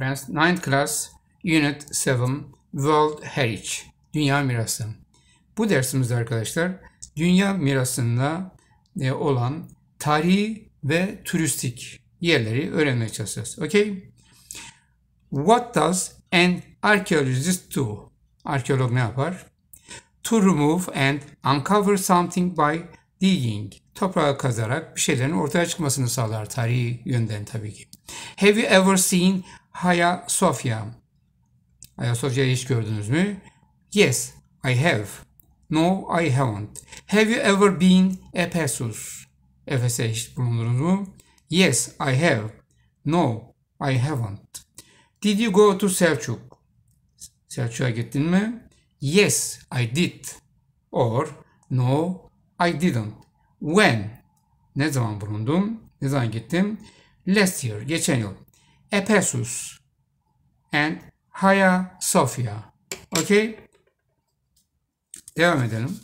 friends. Ninth class, unit 7, World Heritage, Dünya Mirası. Bu dersimizde arkadaşlar, Dünya Mirası'nda olan tarihi ve turistik yerleri öğrenmeye çalışacağız. Okay? What does an archaeologist do? Arkeolog ne yapar? To remove and uncover something by digging. Toprağı kazarak bir şeylerin ortaya çıkmasını sağlar, tarihi yönden tabii ki. Have you ever seen Hagia Sophia? Hagia Sophia'yı hiç gördünüz mü? Yes, I have. No, I haven't. Have you ever been Ephesus? Efes'e hiç bulundunuz mu? Yes, I have. No, I haven't. Did you go to Selçuk? Selçuk'a gittin mi? Yes, I did. Or no, I didn't. When? Ne zaman bulundum? Ne zaman gittim? Last year, geçen yıl. Ephesus and Hagia Sophia. Okay? Devam edelim.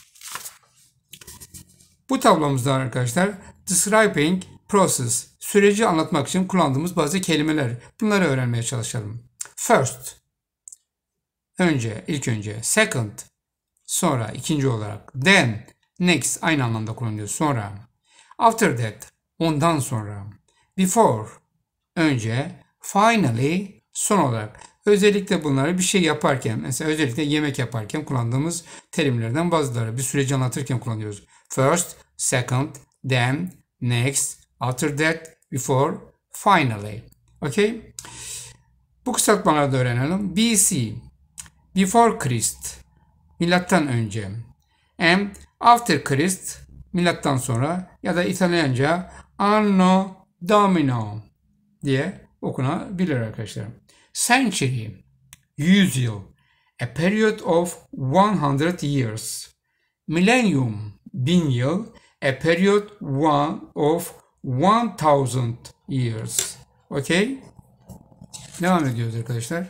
Bu tablomuzda arkadaşlar describing process, süreci anlatmak için kullandığımız bazı kelimeler. Bunları öğrenmeye çalışalım. First, önce, ilk önce. Second, sonra, ikinci olarak. Then, next, aynı anlamda kullanıyoruz. Sonra. After that, ondan sonra. Before, önce. Finally, son olarak. Özellikle bunları bir şey yaparken, mesela özellikle yemek yaparken kullandığımız terimlerden bazıları. Bir süreci anlatırken kullanıyoruz. First, second, then, next, after that, before, finally. Okay? Bu kısaltmaları da öğrenelim. BC, before Christ, milattan önce. And after Christ, milattan sonra ya da İtalyanca Anno Domini diye okunabilir arkadaşlar. Century, yüzyıl, a period of 100 years. Millennium, 1000 yıl, a period of 1000 years. Okay? Devam ediyoruz arkadaşlar.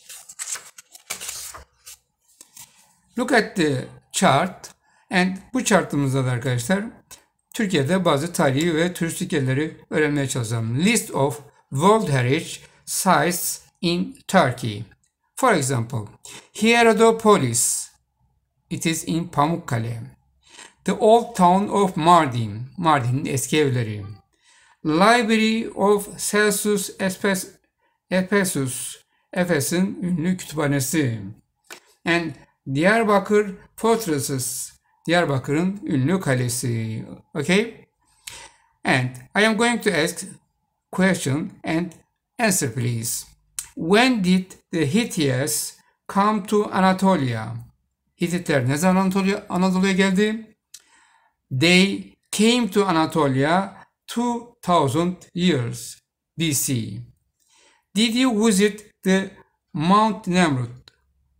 Look at the chart. And bu chartımızda da arkadaşlar Türkiye'de bazı tarihi ve turistik yerleri öğrenmeye çalışalım. List of World Heritage Sites in Turkey. For example, Hierapolis. It is in Pamukkale. The Old Town of Mardin. Mardin'in eski evleri. Library of Celsus Ephesus. Efes'in ünlü kütüphanesi. And Diyarbakır Fortresses. Diyarbakır'ın ünlü kalesi. Okay? And I am going to ask question and answer please. When did the Hittites come to Anatolia? Hititler ne zaman Anadolu'ya geldi? They came to Anatolia 2000 years BC. Did you visit the Mount Nemrut?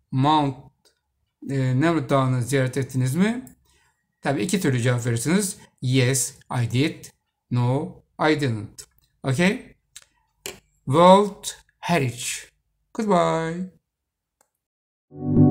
Nemrut Dağı'nı ziyaret ettiniz mi? Tabii iki türlü cevap verirsiniz. Yes, I did. No, I didn't. Okay? World Heritage. Goodbye.